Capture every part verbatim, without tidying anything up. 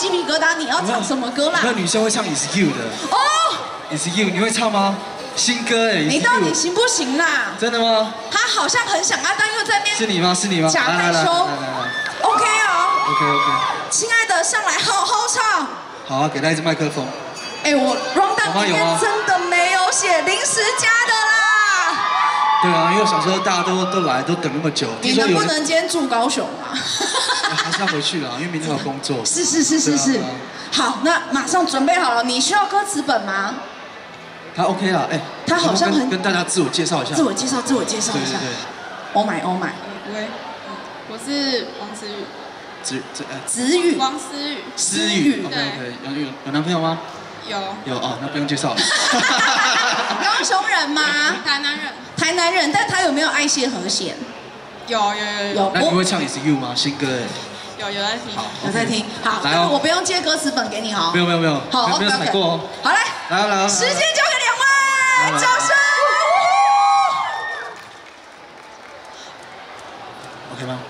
鸡皮疙瘩。你要唱什么歌啦？ 那女生会唱 Is You 的。哦 ，Is You， 你会唱吗？新歌哎， 你到底行不行啦？ 真的吗？ 他好像很想啊，但又在面。 是你吗？是你吗？ 假害羞。OK 哦。 OK OK。 亲爱的，上来好好唱。 好啊，给他一支麦克风。 哎，我 round down 里面真的没有写临时加的啦。 对啊，因为我想说大家都都来，都等那么久。 你能不能今天住高雄啊？ 还是要回去了，因为明天有工作。 是是是是是。好，那马上准备好了。你需要歌词本吗？ 他 OK 啦，哎， 他好像很跟大家自我介绍一下。 自我介绍，自我介绍一下。对对对。Oh my Oh my。 喂，我是王思雨。 子子呃。 子雨。 王思雨。 思雨。OK OK。有有有男朋友吗？ 有。 有哦，那不用介绍了。 高雄人吗？ 台南人。 台南人，但他有没有爱谢和弦？ 有有有有。 那你会唱 Is You 吗？新歌哎。 有有在听。 有在听。好， 来哦。 我不用接歌词本给你哈。 没有没有没有。 好， 没有踩过哦。 好来。 来来来。 时间交给两位，掌声。 OK 吗？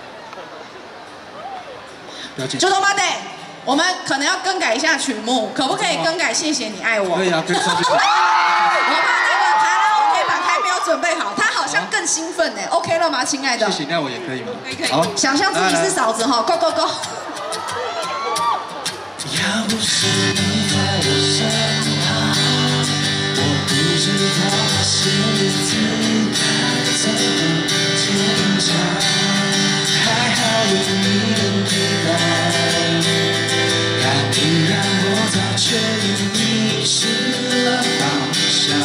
不要紧。 九头八得，我们可能要更改一下曲目，可不可以更改？谢谢你爱我。 可以啊，可以上去。我怕那个台南 OK 版还没有准备好，他好像更兴奋呢。OK 了吗，亲爱的？ 谢谢，那我也可以吗？ 可以可以。 好， 想象自己是嫂子哈 ，Go Go Go。 要不是你在我身旁，我不知道那些日子该怎么坚强。还好有你的陪伴，要不然我早就已迷失了方向。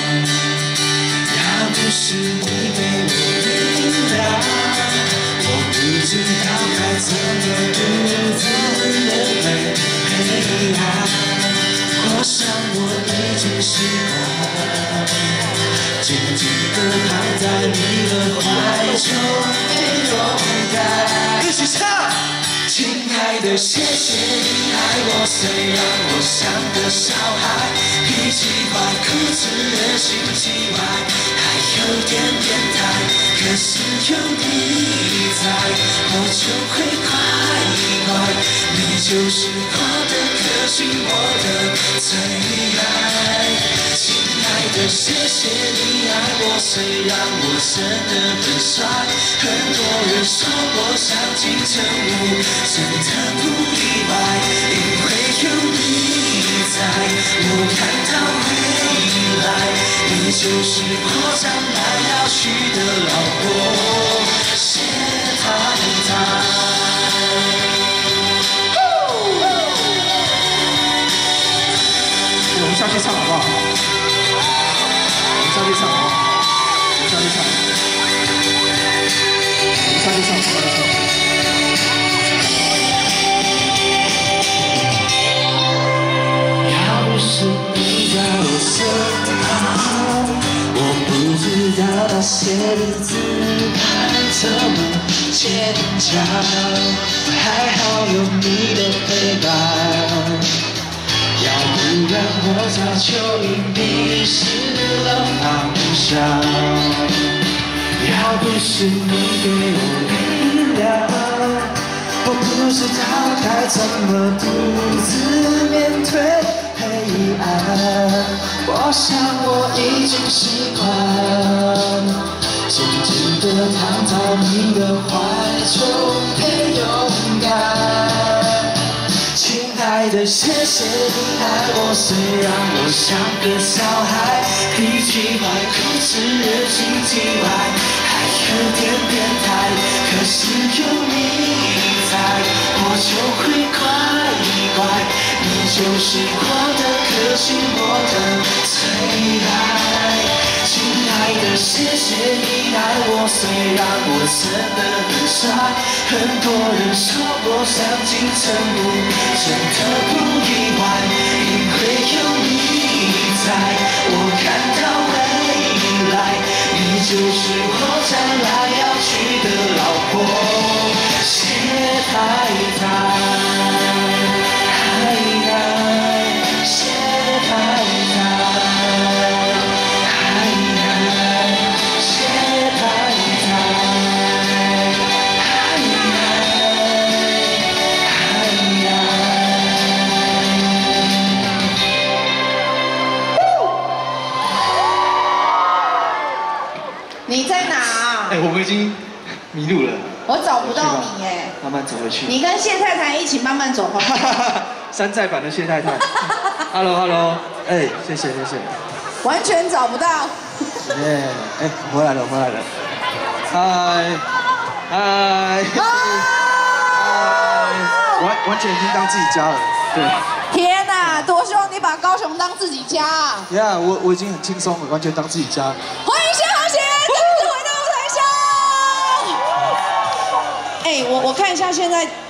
要不是你给我力量，我不知道该怎么独自面对黑暗。我想我已经习惯，静静地躺在你的怀中，没勇敢。 一起唱。 亲爱的，谢谢你爱我，虽然我像个小孩，脾气坏，固执的心机歪，还有点变态。可是有你在，我就会快快。你就是我的克星，我的最爱。亲爱的，谢谢你爱我，虽然我真的很帅，很多人说我像金城武，真的不意外，因为有你在，我看到未来。你就是我将来要娶的老婆，谢太太。 我们下去唱好不好？我们下去唱好不好？我们下去唱。我们下去唱，下去唱。 要不是你在我身旁，我不知道那些日子该怎么坚强。还好有你的陪伴。要不然我早就已迷失了方向。要不是你给我力量，我不知道该怎么独自面对黑暗。我想我已经习惯，静静地躺在你的怀中，陪勇敢。亲爱的，谢谢你爱我，虽然我像个小孩，脾气坏，固执的心机歪，还有点变态。可是有你在，我就会乖乖。你就是我的克星，我的最爱。亲爱的，谢谢你爱我，虽然我真的很帅，很多人说我像金城武，真的不意外，因为有你在，我看到未来。你就是我将来要娶的老婆，谢太太。谢太太。 我已经迷路了。 我找不到你耶。 慢慢走回去。 你跟谢太太一起慢慢走回去。 山寨版的谢太太。Hello Hello， 哎，谢谢谢谢。 完全找不到。 耶，哎，回来了回来了。嗨嗨。完完全已经当自己家了。对。 天哪，多希望你把高雄当自己家啊！ 呀，我我已经很轻松了，完全当自己家。 欢迎谢和弦再次回到舞台上。哎，我我看一下现在